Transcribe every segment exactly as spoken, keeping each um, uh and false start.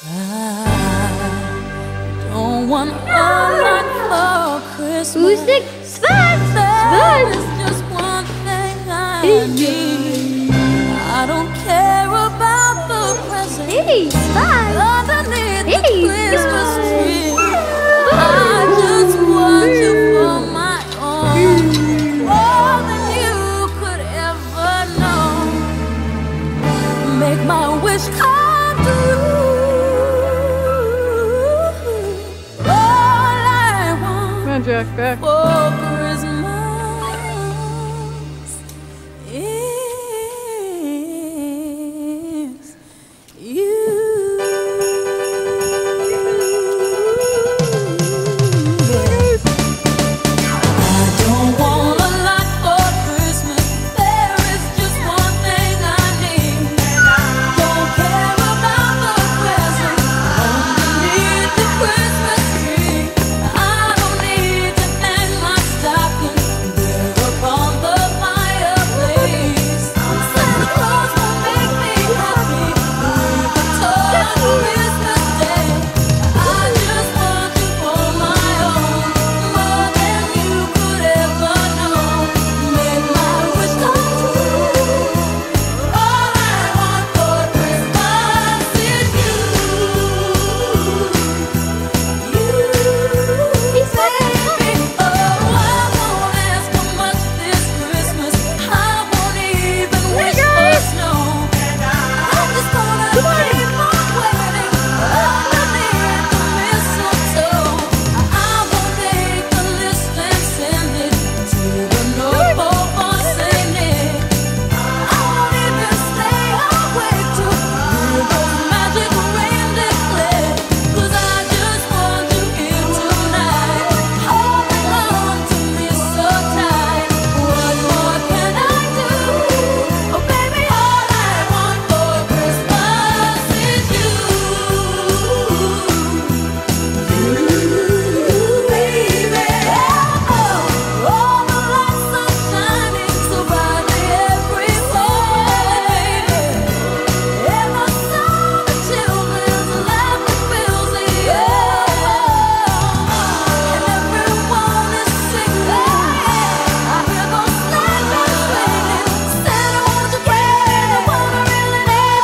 I don't want a lot for Christmas. Who's the Sven? Sven! It's just one thing I need. I don't care about the present. Hey, Sven! Underneath Hey, the Christmas Sven. tree. I just want you for my own. More than you could ever know. Make my wish come true. Jack, back. For Christmas is you. I don't want a lot for Christmas. There is just one thing I need. Don't care about the present underneath the Christmas tree. I don't need to hang my stocking there upon the fireplace. Santa Claus will make me happy with a toy on Christmas Day. I just want you for my own, more than you could ever know. Make my wish come true. All I want for Christmas is you. You, baby. Oh, I won't ask for much this Christmas. I won't even wish for snow. I'm just gonna keep on waiting underneath the mistletoe. I won't make a list and send it to the North Pole for Saint Nick. I won't even stay awake to hear those magic reindeer play. 'Cause I just want you here tonight, holding on to me so tight. What more can I do? Oh baby, all I want for Christmas is you. You, baby. Oh, all the lights are shining so brightly everywhere, and the sound of children's laughter fills the air, and everyone is singing. I hear those sleigh bells ringing. Santa, won't you bring me the one I really need?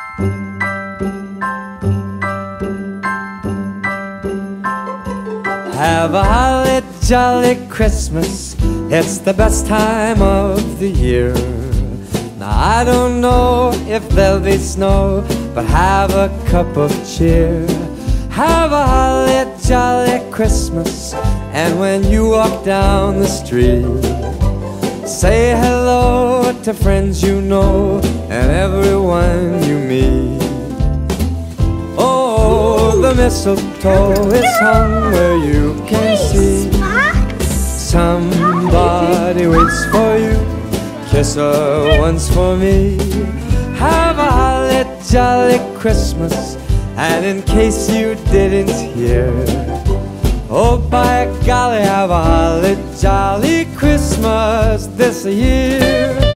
Have a holly jolly Christmas, it's the best time of the year. Now I don't know if there'll be snow, but have a cup of cheer. Have a holly jolly Christmas, and when you walk down the street, say hello to friends you know and everyone you meet. Oh, the mistletoe is hung where you can see. Somebody waits for you, kiss her once for me. Have a holly jolly Christmas, and in case you didn't hear, oh by golly, have a holly jolly Christmas this year.